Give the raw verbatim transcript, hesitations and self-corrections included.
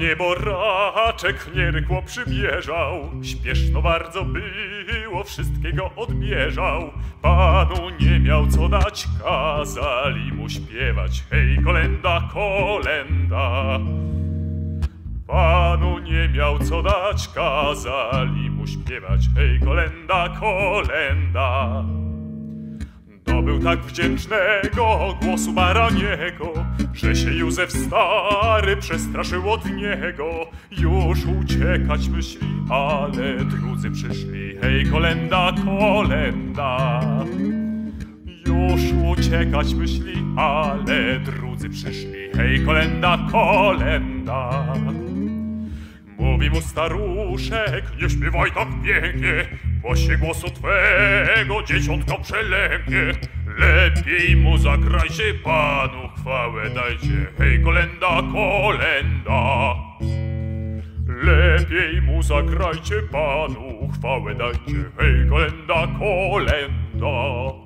niebo raczek nierykło przybieżał, śpieszno bardzo było, wszystkiego odbieżał. Panu nie miał co dać, kazali mu śpiewać, hej, kolenda, kolenda. Panu nie miał co dać, kazali mu śpiewać, hej, kolenda, kolenda. Dobył tak wdzięcznego głosu baraniego, że się Józef stary przestraszył od niego. Już uciekać myśli, ale drudzy przyszli, hej, kolenda, kolenda. Już uciekać myśli, ale drudzy przyszli, hej, kolenda, kolenda. Mówi mu staruszek, nie śpiewaj tak pięknie, bo się głosu twego dzieciątko przelęknie. Lepiej mu zagrajcie, Panu chwałę dajcie, hej, kolenda, kolenda. Lepiej mu zagrajcie, Panu chwałę dajcie, hej, kolenda, kolenda.